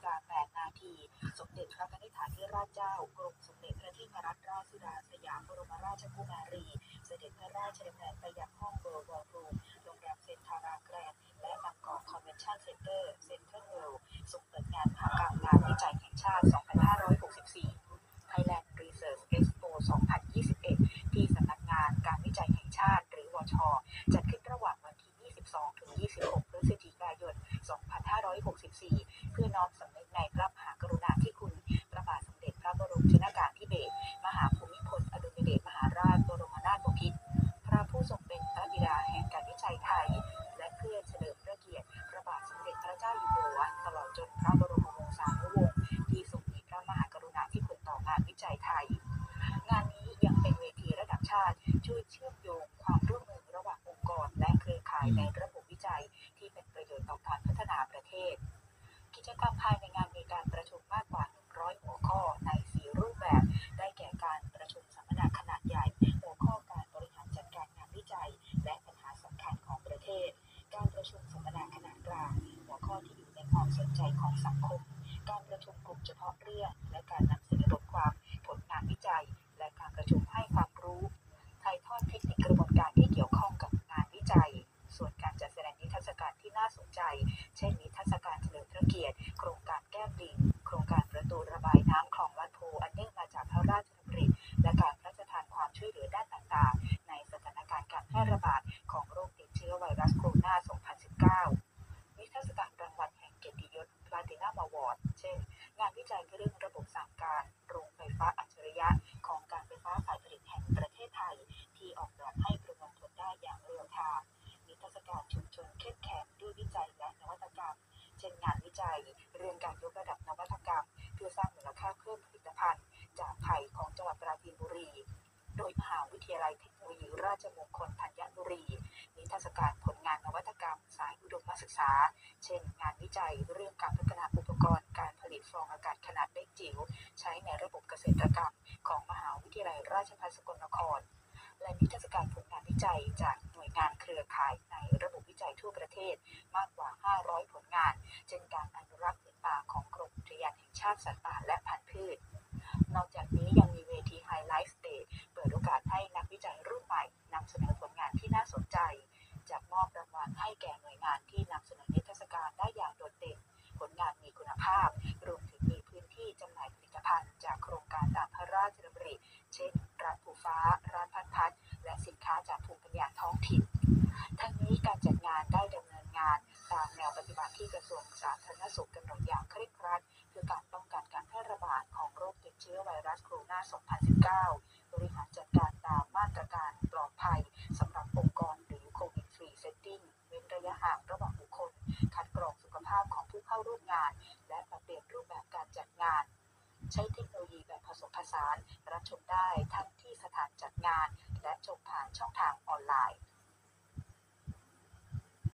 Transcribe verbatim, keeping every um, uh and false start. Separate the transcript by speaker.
Speaker 1: กาแปดนาทีสมเด็จพระนิธิฐาธิราชเจ้ากรมสมเด็จพระเทพรัตนราชสุดาสยามบรมราชกุมารีเสด็จพระราชดำเนินไปยังห้องเบอร์วอลรูมโรงแรมเซ็นทาราแกรนด์และบางกอกคอนเวนชั่นเซ็นเตอร์เซ็นทรัลเวิลด์ส่งเปิดงานมหกรรมงานวิจัยแห่งชาติ สองพันห้าร้อยหกสิบสี่ Thailand Research Expo สองพันยี่สิบเอ็ด ที่สำนักงานการวิจัยแห่งชาติหรือวช.จัดขึ้นระหว่างวันที่ ยี่สิบสองถึงยี่สิบหก พฤศจิกายน สองพันห้าร้อยหกสิบสี่ เพื่อน้อมสำนึกในพระมหากรุณาธิคุณพระบาทสมเด็จพระบรมชนกาธิเบศรมหาภูมิพลอดุลยเดชมหาราชบรมนาถบพิตรพระผู้ทรงเป็นพระบิดาแห่งการวิจัยไทยและเพื่อเฉลิมพระเกียรติพระบาทสมเด็จพระเจ้าอยู่หัวตลอดจนพระบรมวงศานุวงศ์ที่ทรงมีพระมหากรุณาธิคุณต่องานวิจัยไทยงานนี้ยังเป็นเวทีระดับชาติช่วยเชื่อมโยงความร่วมมือระหว่างองค์กรและเครือข่ายในระบบวิจัยที่เป็นประโยชน์ต่อการพัฒนาประเทศกิจกรรมภายในงานมีการประชุมมากกว่าหนึ่งร้อยหัวข้อในสี่รูปแบบได้แก่การประชุมสัมมนาขนาดใหญ่หัวข้อการบริหารจัดการงานวิจัยและปัญหาสำคัญของประเทศการประชุมสัมมนาขนาดกลางหัวข้อที่อยู่ในความสนใจของสังคมการประชุมกลุ่มเฉพาะเรื่องและการนำเสนอบทความผลงานวิจัยและการประชุมให้ความรู้ถ่ายทอดเทคนิคกระบวนการที่เกี่ยวข้องกับงานวิจัยส่วนการจัดแสดงนิทรรศการที่น่าสนใจเช่นนิทรรศการเฉลิมพระเกียรติโครงการแก้มลิงโครงการประตูระบายน้ำคลองลัดโพอันเนื่องมาจากพระราชดำริและการพระราชทานความช่วยเหลือด้านต่างๆในสถานการณ์การแพร่ระบาดของโรคติดเชื้อไวรัสโคโรนา สองพันสิบเก้า นิทรรศการรางวัลแห่งเกียรติยศ Platinum Award เช่นงานวิจัยเรื่องระบบสั่งการโรงไฟฟ้าอัจฉริยะของการไฟฟ้าฝ่ายผลิตแห่งประเทศไทยที่ออกแบบให้ประมวลผลได้อย่างเร็วทันนิทรรศการชุมชนเข้มแข็งด้วยวิจัยและนวัตกรรมเช่นงานวิจัยเรื่องการยกระดับนวัตกรรมเพื่อสร้างมูลค่าเพิ่มผลิตภัณฑ์จากไผ่ของจังหวัดปราจีนบุรีโดยมหาวิทยาลัยเทคโนโลยีราชมงคลธัญบุรีนิทรรศการผลงานนวัตกรรมสายอุดมศึกษาเช่นงานวิจัยเรื่องการพัฒนาอุปกรณ์การผลิตฟองอากาศขนาดเล็กจิ๋วใช้ในระบบเกษตรกรรมของมหาวิทยาลัยราชภัฏสกลนครและนิทรรศการผลงานวิจัยจากหน่วยงานเครือข่ายในระบบวิจัยทั่วประเทศมากกว่าห้าร้อยผลงานเช่นการอนุรักษ์ผืนป่าของกรมอุทยานแห่งชาติสัตว์ป่าและพันธุ์พืชนอกจากนี้ยังมีเวทีไฮไลท์สเตจเปิดโอกาสให้นักวิจัยรุ่นใหม่นำเสนอผลงานที่น่าสนใจจากมอบรางวัลให้แก่หน่วยงานที่นำเสนอนิทรรศการได้อย่างโดดเด่นผลงานมีคุณภาพรวมถึงมีพื้นที่จำหน่ายผลิตภัณฑ์จากโครงการตามพระราชดำริเช่นร้านผูฟ้าร้านพัดพัดและสินค้าจากภูมิปัญญาท้องถิ่นทั้งนี้การจัดงานได้ดำเนินงานตามแนวปฏิบัติที่กระทรวงสาธารณสุขกำหนดอย่างเคร่งครัดเพื่อการป้องกันการแพร่ระบาดของโรคติดเชื้อไวรัสโคโรนา สองพันสิบเก้า บริหารจัดการตามมาตรการปลอดภัยสำหรับองค์กรหรือโควิดฟรีเซตติ้งเว้นระยะห่างระหว่างบุคคลคัดกรองสุขภาพของผู้เข้าร่วมงานและปรับเปลี่ยนรูปแบบการจัดงานใช้เทคโนโลยีแบบผสมผสานรับชมได้ทั้งที่สถานจัดงานและชมผ่านช่องทางออนไลน์